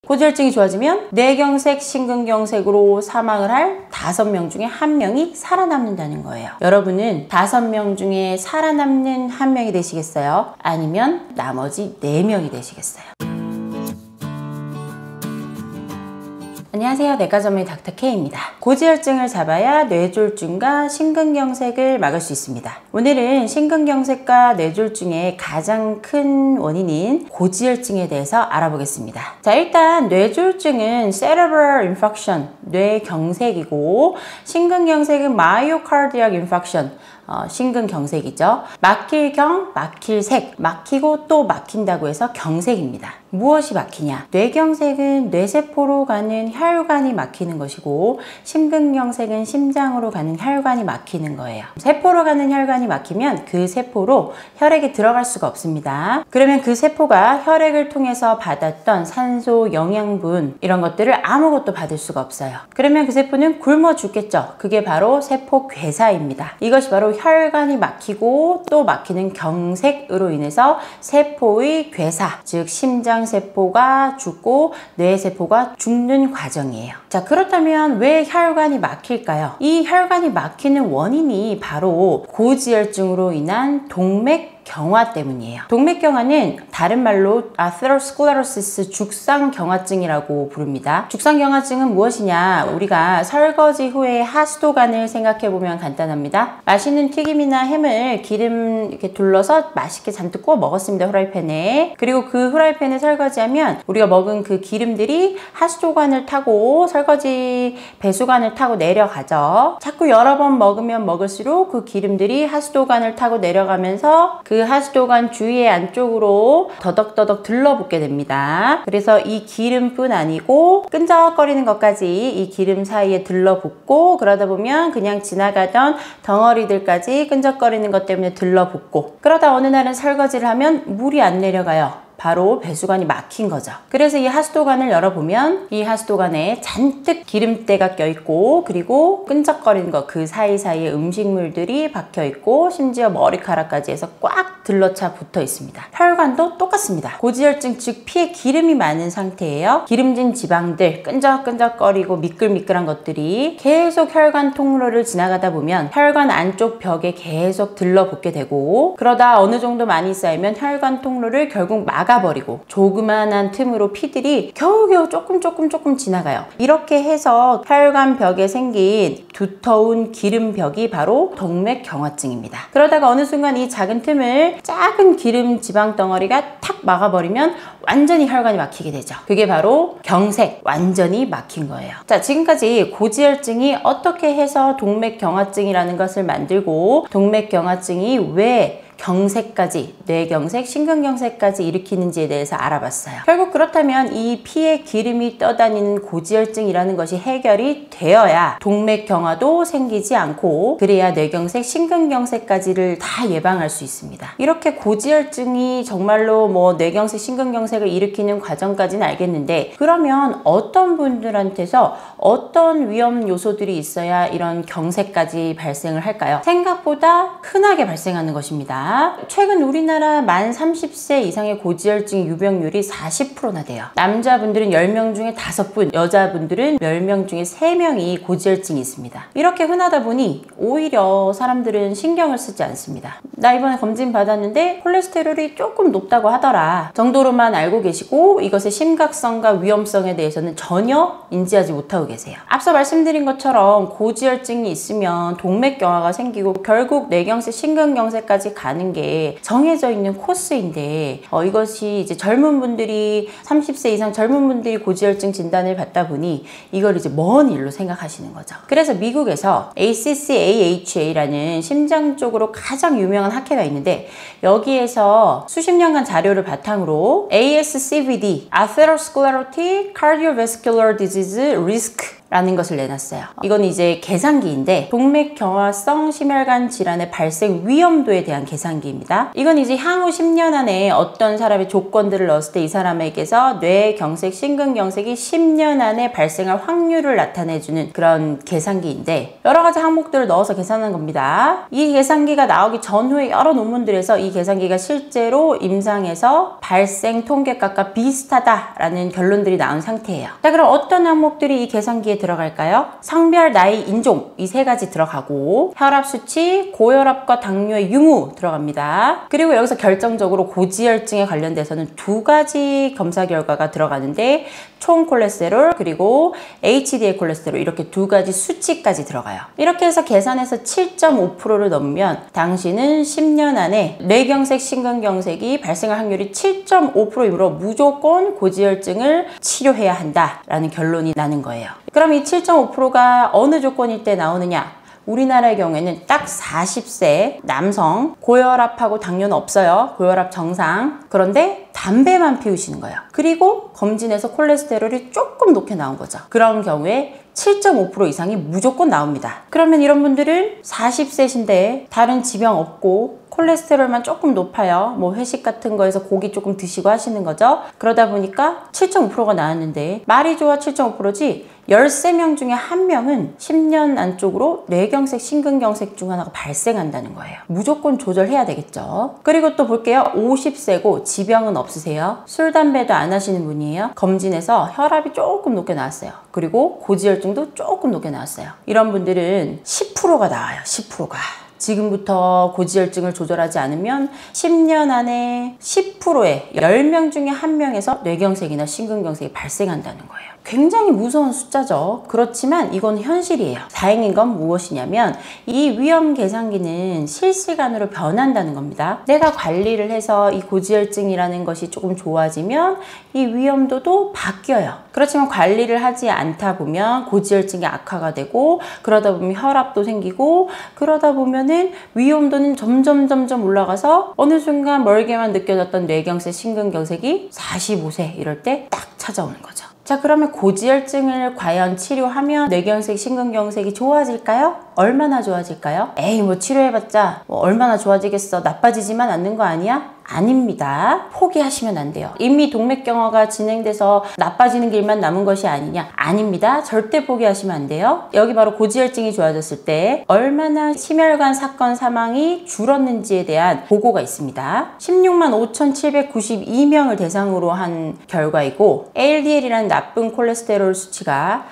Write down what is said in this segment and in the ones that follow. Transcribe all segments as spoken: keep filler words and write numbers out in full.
고지혈증이 좋아지면 뇌경색, 심근경색으로 사망을 할 다섯 명 중에 한 명이 살아남는다는 거예요. 여러분은 다섯 명 중에 살아남는 한 명이 되시겠어요? 아니면 나머지 네 명이 되시겠어요? 안녕하세요. 내과 전문의 닥터 K입니다. 고지혈증을 잡아야 뇌졸중과 심근경색을 막을 수 있습니다. 오늘은 심근경색과 뇌졸중의 가장 큰 원인인 고지혈증에 대해서 알아보겠습니다. 자, 일단 뇌졸중은 cerebral infarction, 뇌경색이고 심근경색은 myocardial infarction, 어, 심근경색이죠. 막힐경, 막힐색, 막히고 또 막힌다고 해서 경색입니다. 무엇이 막히냐? 뇌경색은 뇌세포로 가는 혈관이 막히는 것이고 심근경색은 심장으로 가는 혈관이 막히는 거예요. 세포로 가는 혈관이 막히면 그 세포로 혈액이 들어갈 수가 없습니다. 그러면 그 세포가 혈액을 통해서 받았던 산소, 영양분 이런 것들을 아무것도 받을 수가 없어요. 그러면 그 세포는 굶어 죽겠죠. 그게 바로 세포괴사입니다. 이것이 바로 혈관이 막히고 또 막히는 경색으로 인해서 세포의 괴사, 즉 심장세포가 죽고 뇌세포가 죽는 과정이에요. 자, 그렇다면 왜 혈관이 막힐까요? 이 혈관이 막히는 원인이 바로 고지혈증으로 인한 동맥 경화 때문이에요. 동맥경화는 다른 말로 아테로스클레로시스 죽상경화증이라고 부릅니다. 죽상경화증은 무엇이냐? 우리가 설거지 후에 하수도관을 생각해보면 간단합니다. 맛있는 튀김이나 햄을 기름 이렇게 둘러서 맛있게 잔뜩 구워 먹었습니다. 후라이팬에. 그리고 그 후라이팬에 설거지하면 우리가 먹은 그 기름들이 하수도관을 타고 설거지 배수관을 타고 내려가죠. 자꾸 여러 번 먹으면 먹을수록 그 기름들이 하수도관을 타고 내려가면서 그 그 하수도관 주위의 안쪽으로 더덕더덕 들러붙게 됩니다. 그래서 이 기름뿐 아니고 끈적거리는 것까지 이 기름 사이에 들러붙고 그러다 보면 그냥 지나가던 덩어리들까지 끈적거리는 것 때문에 들러붙고 그러다 어느 날은 설거지를 하면 물이 안 내려가요. 바로 배수관이 막힌 거죠. 그래서 이 하수도관을 열어보면 이 하수도관에 잔뜩 기름때가 껴있고 그리고 끈적거리는 거 그 사이사이에 음식물들이 박혀있고 심지어 머리카락까지 해서 꽉 들러차 붙어 있습니다. 혈관도 똑같습니다. 고지혈증 즉 피에 기름이 많은 상태예요. 기름진 지방들 끈적끈적거리고 미끌미끌한 것들이 계속 혈관 통로를 지나가다 보면 혈관 안쪽 벽에 계속 들러붙게 되고 그러다 어느 정도 많이 쌓이면 혈관 통로를 결국 막 막아버리고 조그만한 틈으로 피들이 겨우겨우 조금 조금 조금 지나가요. 이렇게 해서 혈관 벽에 생긴 두터운 기름벽이 바로 동맥경화증입니다. 그러다가 어느 순간 이 작은 틈을 작은 기름 지방 덩어리가 탁 막아버리면 완전히 혈관이 막히게 되죠. 그게 바로 경색, 완전히 막힌 거예요. 자, 지금까지 고지혈증이 어떻게 해서 동맥경화증이라는 것을 만들고 동맥경화증이 왜 경색까지, 뇌경색, 심근경색까지 일으키는지에 대해서 알아봤어요. 결국 그렇다면 이 피에 기름이 떠다니는 고지혈증이라는 것이 해결이 되어야 동맥경화도 생기지 않고 그래야 뇌경색, 심근경색까지를 다 예방할 수 있습니다. 이렇게 고지혈증이 정말로 뭐 뇌경색, 심근경색을 일으키는 과정까지는 알겠는데 그러면 어떤 분들한테서 어떤 위험 요소들이 있어야 이런 경색까지 발생을 할까요? 생각보다 흔하게 발생하는 것입니다. 최근 우리나라 만 삼십 세 이상의 고지혈증 유병률이 사십 퍼센트나 돼요. 남자분들은 열 명 중에 다섯 분, 여자분들은 열 명 중에 세 명이 고지혈증이 있습니다. 이렇게 흔하다 보니 오히려 사람들은 신경을 쓰지 않습니다. 나 이번에 검진 받았는데 콜레스테롤이 조금 높다고 하더라 정도로만 알고 계시고 이것의 심각성과 위험성에 대해서는 전혀 인지하지 못하고 계세요. 앞서 말씀드린 것처럼 고지혈증이 있으면 동맥경화가 생기고 결국 뇌경색, 심근경색까지 가는 게 정해져 있는 코스인데 어, 이것이 이제 젊은 분들이 삼십 세 이상 젊은 분들이 고지혈증 진단을 받다 보니 이걸 이제 먼 일로 생각하시는 거죠. 그래서 미국에서 에이씨씨에이에이치에이라는 심장 쪽으로 가장 유명한 학회가 있는데 여기에서 수십 년간 자료를 바탕으로 에이에스씨브이디, Atherosclerotic Cardiovascular Disease Risk 라는 것을 내놨어요. 이건 이제 계산기인데 동맥경화성 심혈관 질환의 발생 위험도에 대한 계산기입니다. 이건 이제 향후 십 년 안에 어떤 사람의 조건들을 넣었을 때 이 사람에게서 뇌경색, 심근경색이 십 년 안에 발생할 확률을 나타내주는 그런 계산기인데 여러 가지 항목들을 넣어서 계산한 겁니다. 이 계산기가 나오기 전후에 여러 논문들에서 이 계산기가 실제로 임상에서 발생 통계값과 비슷하다라는 결론들이 나온 상태예요. 자, 그럼 어떤 항목들이 이 계산기에 들어갈까요? 성별, 나이, 인종 이 세 가지 들어가고 혈압 수치, 고혈압과 당뇨의 유무 들어갑니다. 그리고 여기서 결정적으로 고지혈증에 관련돼서는 두 가지 검사 결과가 들어가는데 총 콜레스테롤 그리고 에이치디엘 콜레스테롤 이렇게 두 가지 수치까지 들어가요. 이렇게 해서 계산해서 칠 점 오 퍼센트를 넘으면 당신은 십 년 안에 뇌경색, 심근경색이 발생할 확률이 칠 점 오 퍼센트이므로 무조건 고지혈증을 치료해야 한다라는 결론이 나는 거예요. 그럼 이 칠 점 오 퍼센트가 어느 조건일 때 나오느냐? 우리나라의 경우에는 딱 사십 세 남성, 고혈압하고 당뇨는 없어요. 고혈압 정상. 그런데 담배만 피우시는 거예요. 그리고 검진에서 콜레스테롤이 조금 높게 나온 거죠. 그런 경우에 칠 점 오 퍼센트 이상이 무조건 나옵니다. 그러면 이런 분들은 사십 세신데 다른 지병 없고 콜레스테롤만 조금 높아요. 뭐 회식 같은 거에서 고기 조금 드시고 하시는 거죠. 그러다 보니까 칠 점 오 퍼센트가 나왔는데 말이 좋아 칠 점 오 퍼센트지 열세 명 중에 한 명은 십 년 안쪽으로 뇌경색, 심근경색 중 하나가 발생한다는 거예요. 무조건 조절해야 되겠죠. 그리고 또 볼게요. 오십 세고 지병은 없으세요. 술, 담배도 안 하시는 분이에요. 검진에서 혈압이 조금 높게 나왔어요. 그리고 고지혈증도 조금 높게 나왔어요. 이런 분들은 십 퍼센트가 나와요. 십 퍼센트가. 지금부터 고지혈증을 조절하지 않으면 십 년 안에 십 퍼센트의 열 명 중에 한 명에서 뇌경색이나 심근경색이 발생한다는 거예요. 굉장히 무서운 숫자죠. 그렇지만 이건 현실이에요. 다행인 건 무엇이냐면 이 위험 계산기는 실시간으로 변한다는 겁니다. 내가 관리를 해서 이 고지혈증이라는 것이 조금 좋아지면 이 위험도도 바뀌어요. 그렇지만 관리를 하지 않다 보면 고지혈증이 악화가 되고 그러다 보면 혈압도 생기고 그러다 보면은 위험도는 점점 점점 올라가서 어느 순간 멀게만 느껴졌던 뇌경색, 심근경색이 사십오 세 이럴 때 딱 찾아오는 거죠. 자, 그러면 고지혈증을 과연 치료하면 뇌경색, 심근경색이 좋아질까요? 얼마나 좋아질까요? 에이 뭐 치료해봤자 뭐 얼마나 좋아지겠어. 나빠지지만 않는 거 아니야? 아닙니다. 포기하시면 안 돼요. 이미 동맥경화가 진행돼서 나빠지는 길만 남은 것이 아니냐? 아닙니다. 절대 포기하시면 안 돼요. 여기 바로 고지혈증이 좋아졌을 때 얼마나 심혈관 사건 사망이 줄었는지에 대한 보고가 있습니다. 십육만 오천칠백구십이 명을 대상으로 한 결과이고 엘디엘이라는 나쁜 콜레스테롤 수치가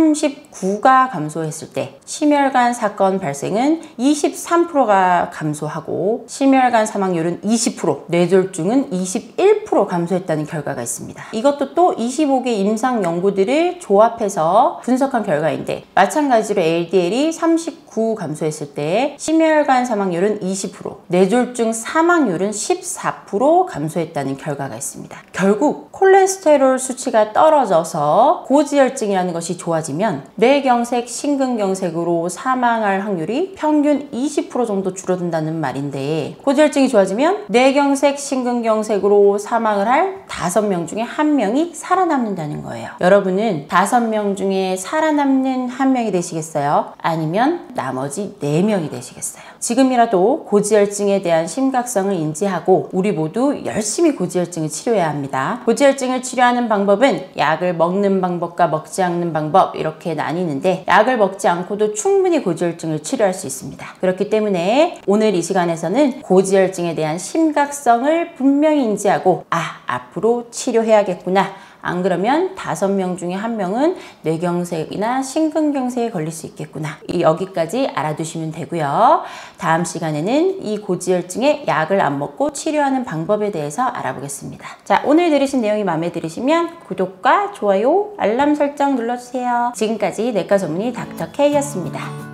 삼십구가 감소했을 때 심혈관 사건 발생은 이십삼 퍼센트가 감소하고 심혈관 사망률은 이십 퍼센트, 뇌졸중은 이십일 퍼센트 감소했다는 결과가 있습니다. 이것도 또 이십오 개 임상 연구들을 조합해서 분석한 결과인데 마찬가지로 엘디엘이 삼십구 감소했을 때 심혈관 사망률은 이십 퍼센트, 뇌졸중 사망률은 십사 퍼센트 감소했다는 결과가 있습니다. 결국 콜레스테롤 수치가 떨어져서 고지혈증이라는 것이 좋아지면 뇌경색, 심근경색으로 사망할 확률이 평균 이십 퍼센트 정도 줄어든다는 말인데 고지혈증이 좋아지면 뇌경색, 심근경색으로 사망을 할 다섯 명 중에 한 명이 살아남는다는 거예요. 여러분은 다섯 명 중에 살아남는 한 명이 되시겠어요? 아니면 나머지 네 명이 되시겠어요? 지금이라도 고지혈증에 대한 심각성을 인지하고 우리 모두 열심히 고지혈증을 치료해야 합니다. 고지혈증을 치료하는 방법은 약을 먹는 방법과 먹지 않는 방법 이렇게 나뉘는데 약을 먹지 않고도 충분히 고지혈증을 치료할 수 있습니다. 그렇기 때문에 오늘 이 시간에서는 고지혈증에 대한 심각성을 분명히 인지하고 아, 앞으로 치료해야겠구나. 안 그러면 다섯 명 중에 한 명은 뇌경색이나 심근경색에 걸릴 수 있겠구나. 이 여기까지 알아두시면 되고요. 다음 시간에는 이 고지혈증에 약을 안 먹고 치료하는 방법에 대해서 알아보겠습니다. 자, 오늘 들으신 내용이 마음에 들으시면 구독과 좋아요, 알람 설정 눌러주세요. 지금까지 내과 전문의 닥터 K였습니다.